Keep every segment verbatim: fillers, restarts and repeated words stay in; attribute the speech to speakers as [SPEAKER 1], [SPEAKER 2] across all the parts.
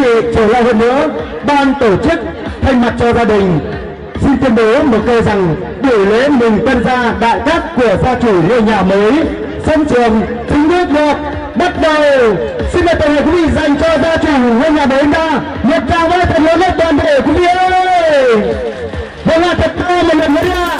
[SPEAKER 1] vị trở lại hơn nữa, ban tổ chức thay mặt cho gia đình xin tuyên bố một câu rằng buổi lễ mừng tân gia đại cát của gia chủ ngôi nhà mới sân trường chính thức được bắt đầu. Xin mời toàn thể quý vị dành cho gia chủ ngôi nhà mới ta một tràng vỗ thật lớn lên toàn thể quý vị ơi. Vâng ạ, thật to một lần nữa ạ.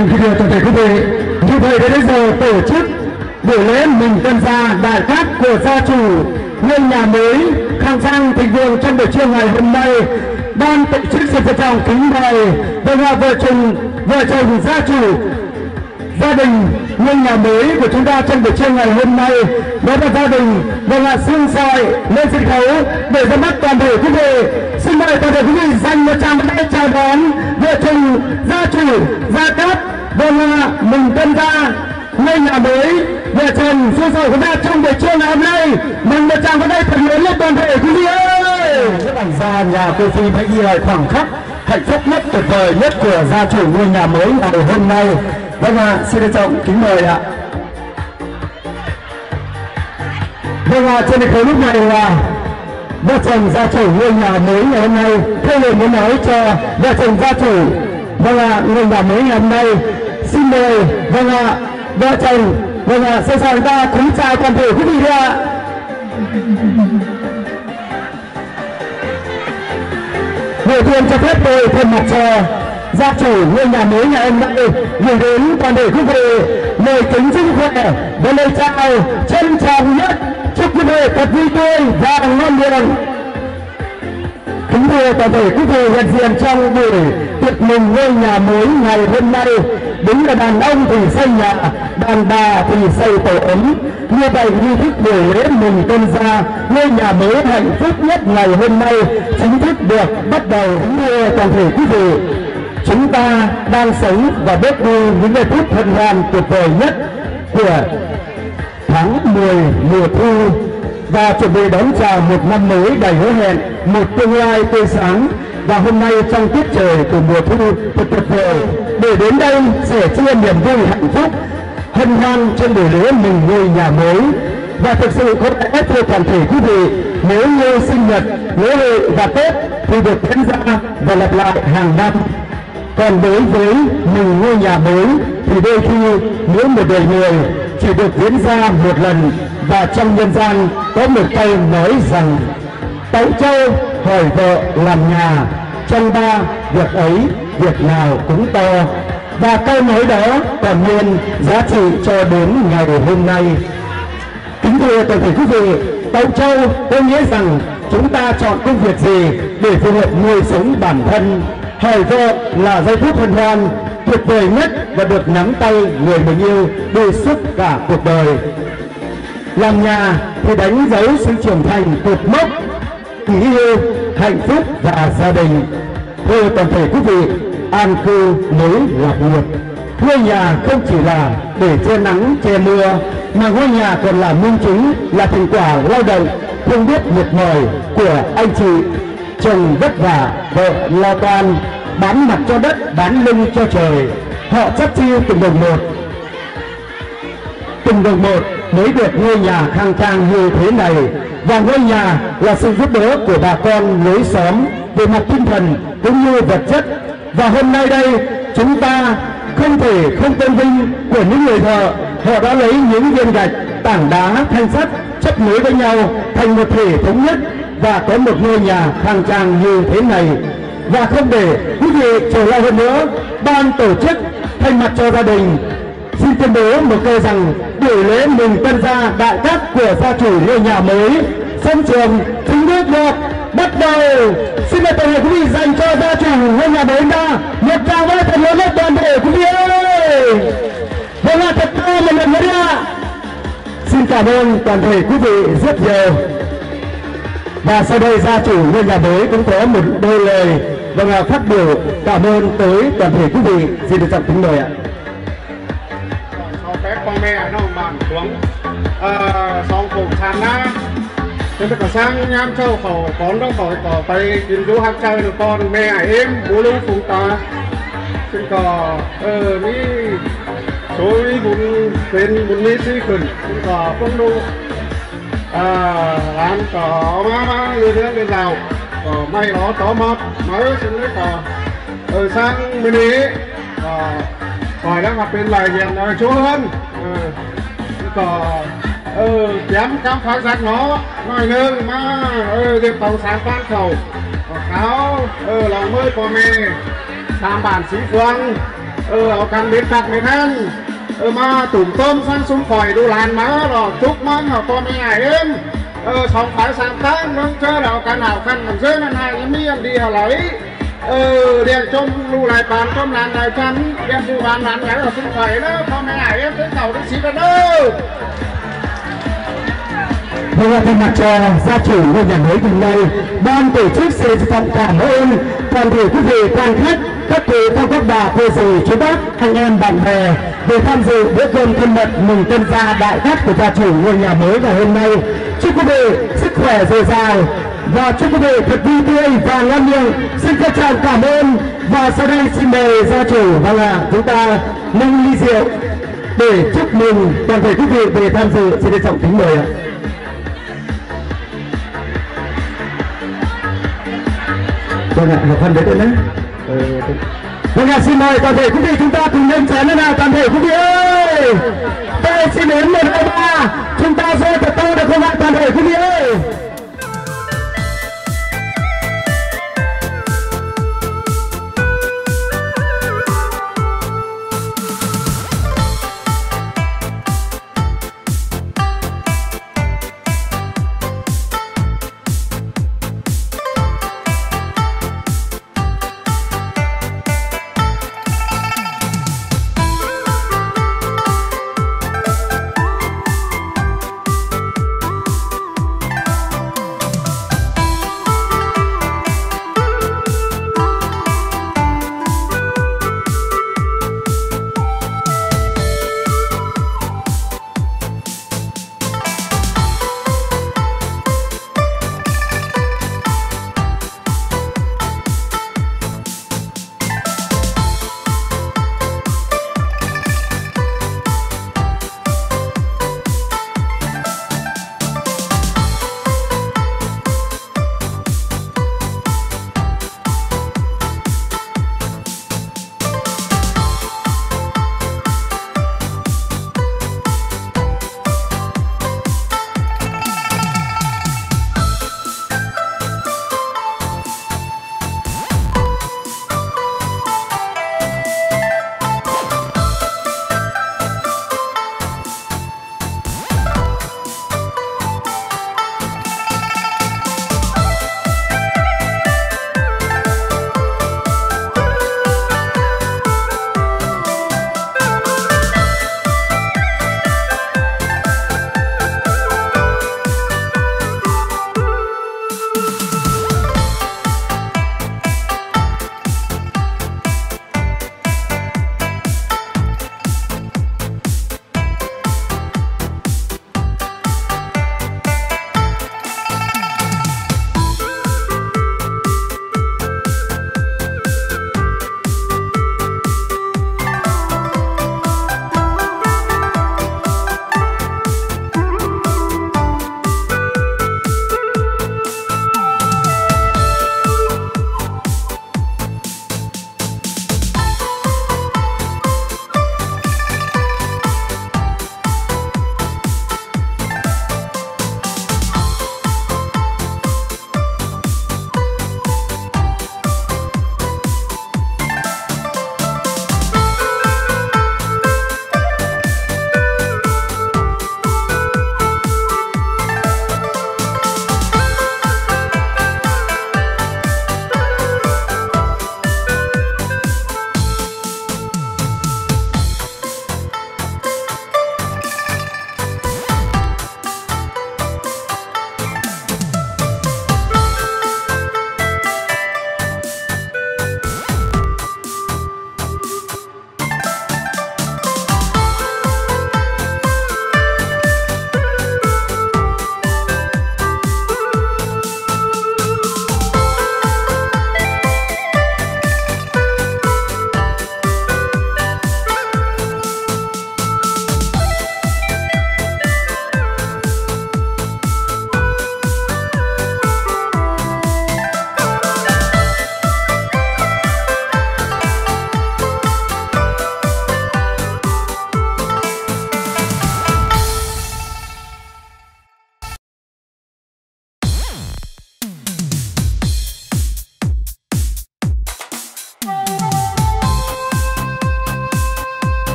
[SPEAKER 1] Thưa quý vị, toàn thể quý vị, như vậy đến bây giờ tổ chức buổi lễ mừng tân gia đại cát của gia chủ ngôi nhà mới khang trang thịnh vượng trong buổi trưa ngày hôm nay. Ban tổ chức xin trân trọng kính mời vâng vợ chồng vợ chồng gia chủ gia đình ngôi nhà mới của chúng ta trong buổi trưa ngày hôm nay, đó là gia đình vâng ạ Sương Sòi lên sân khấu để ra mắt toàn thể quý vị. Xin mời toàn thể quý vị dành một tràng tay chào đón vợ chồng gia chủ gia cát vâng ạ mừng tân gia ngôi nhà mới vợ chồng Sương Sòi của ta trong buổi trưa ngày hôm nay. Mừng một tràng tay thật lớn lên toàn thể quý vị ơi. Các bạn gia nhà cô Phi hãy ghi lại khoảng khắc hạnh phúc nhất tuyệt vời nhất của gia chủ ngôi nhà mới ngày hôm nay. Vâng ạ, à, xin trân trọng kính mời ạ. Vâng ạ, à, trên sân khấu lúc này là vợ chồng gia chủ ngôi nhà mới ngày hôm nay. Theo lời muốn nói cho vợ chồng gia chủ vâng ạ à, ngôi nhà mới ngày hôm nay. Xin mời vâng ạ à, vợ chồng vâng ạ sẵn sàng ta cúi chào toàn thể quý vị ạ. Người thường cho phép tôi thay mặt cho gia chủ ngôi nhà mới nhà hôm nay gửi đến toàn thể quý vị lời kính chúc khỏe và lời chào trân trọng nhất, chúc quý vị thật vui tươi và ngon miệng. Kính thưa toàn thể quý vị hiện diện trong buổi tiệc mừng ngôi nhà mới ngày hôm nay, đúng là đàn ông thì xây nhà, đàn bà thì xây tổ ấm. Như vậy nghi thức buổi lễ mừng tân gia ngôi nhà mới hạnh phúc nhất ngày hôm nay chính thức được bắt đầu. Thưa toàn thể quý vị, chúng ta đang sống và bước đi những giây phút hân hoan tuyệt vời nhất của tháng mười mùa thu và chuẩn bị đón chào một năm mới đầy hứa hẹn, một tương lai tươi sáng. Và hôm nay trong tiết trời của mùa thu thật tuyệt vời để đến đây sẻ chia niềm vui hạnh phúc hân hoan trên buổi lễ mừng ngôi nhà mới. Và thực sự có lẽ thưa toàn thể quý vị, nếu như sinh nhật, lễ hội và Tết thì được diễn ra và lặp lại hàng năm. Còn đối với mừng ngôi nhà mới thì đôi khi mỗi một đời người chỉ được diễn ra một lần. Và trong nhân gian có một câu nói rằng tẩu châu hỏi vợ làm nhà, trong ba việc ấy việc nào cũng to. Và câu nói đó còn nguyên giá trị cho đến ngày hôm nay. Kính thưa toàn thể quý vị, tẩu châu có nghĩa rằng chúng ta chọn công việc gì để phù hợp nuôi sống bản thân. Hỏi vợ là giây phút hân hoan tuyệt vời nhất và được nắm tay người mình yêu đi suốt cả cuộc đời. Làm nhà thì đánh dấu sự trưởng thành cột mốc tình yêu, hạnh phúc và gia đình. Thưa toàn thể quý vị, an cư mới lạc nghiệp. Ngôi nhà không chỉ là để che nắng che mưa, mà ngôi nhà còn là minh chứng, là thành quả lao động không biết mệt mỏi của anh chị. Chồng vất vả, vợ lo toan, bán mặt cho đất, bán lưng cho trời. Họ chắt chiu từng đồng một, từng đồng một mới được ngôi nhà khang trang như thế này. Và ngôi nhà là sự giúp đỡ của bà con lối xóm về mặt tinh thần cũng như vật chất. Và hôm nay đây chúng ta không thể không tôn vinh của những người thợ. Họ đã lấy những viên gạch, tảng đá, thanh sắt chấp nối với nhau thành một thể thống nhất và có một ngôi nhà khang trang như thế này. Và không để quý vị chờ lâu hơn nữa, ban tổ chức thay mặt cho gia đình xin tuyên bố một câu rằng buổi lễ mừng tân gia đại cát của gia chủ ngôi nhà mới sân trường chính thức được bắt đầu. Xin mời toàn thể quý vị dành cho gia chủ ngôi nhà mới ta một tràng vỗ thật lớn lên toàn thể quý vị ơi. Vâng ạ, thật to một lần nữa ạ. Xin cảm ơn toàn thể quý vị rất nhiều. Và sau đây gia chủ ngôi nhà mới cũng có một đôi lời vâng ạ phát biểu cảm ơn tới toàn thể quý vị. Xin được trọng kính mời ạ.
[SPEAKER 2] Sau phép con mẹ nó bàn xuống xong cùng thàn na thế tất cả sang nhám châu khẩu con đó khỏi có tay kiếm chú hát chơi được con mẹ em bố lưu phùng ta xin có ờ ní số ý bún bên bún ní sĩ khẩn xin có con đô làm có má má như thế bên nào có may đó có mập mới xin lấy có ờ sang bên ý hỏi đang gặp bên lại hiện ở chỗ hơn có ờ kém cam phá giác nó nói nương mà ờ điệp tàu sáng tan khẩu có kháo ờ lòng mới có mê tham bản sĩ phương เออเอากันเด็ดตักในท่านเออมาตุ่มต้มสั้นซุ้มข่อยดูลานมาหรอกทุกมันเหรอพ่อแม่เอ็มเออสองฝ่ายสามตั้งน้องเจอเรากันเอากันมันเจอนั่นไงยังมีอย่างเดียวไหลเออเรียนจมรูลายปานจมลานลายชั้นเรียนดูวานลานไหลเราซุ้มข่อยแล้วพ่อแม่เอ็มถึงเก่าถึงสีกันเด้อ
[SPEAKER 1] Thay mặt cho gia chủ ngôi nhà mới hôm nay, ban tổ chức sẽ trọng cảm ơn toàn thể quý vị quan khách, các quý các các bà cô dì chú bác, anh em bạn bè về tham dự bữa cơm thân mật mừng tân gia đại cát của gia chủ ngôi nhà mới ngày hôm nay. Chúc quý vị sức khỏe dồi dào và chúc quý vị thật vui tươi và ngon miệng. Xin trân trọng cảm ơn và sau đây xin mời gia chủ và là chúng ta nâng ly rượu để chúc mừng toàn thể quý vị về tham dự. Xin trân trọng kính mời ạ. Vâng ạ, một phần đấy thôi nhé. Vâng ạ, xin mời toàn thể quý vị chúng ta cùng lên chén nữa nào, toàn thể quý vị ơi. Tôi xin đến một hai ba, chúng ta rơi thật to được không ạ, toàn thể quý vị ơi.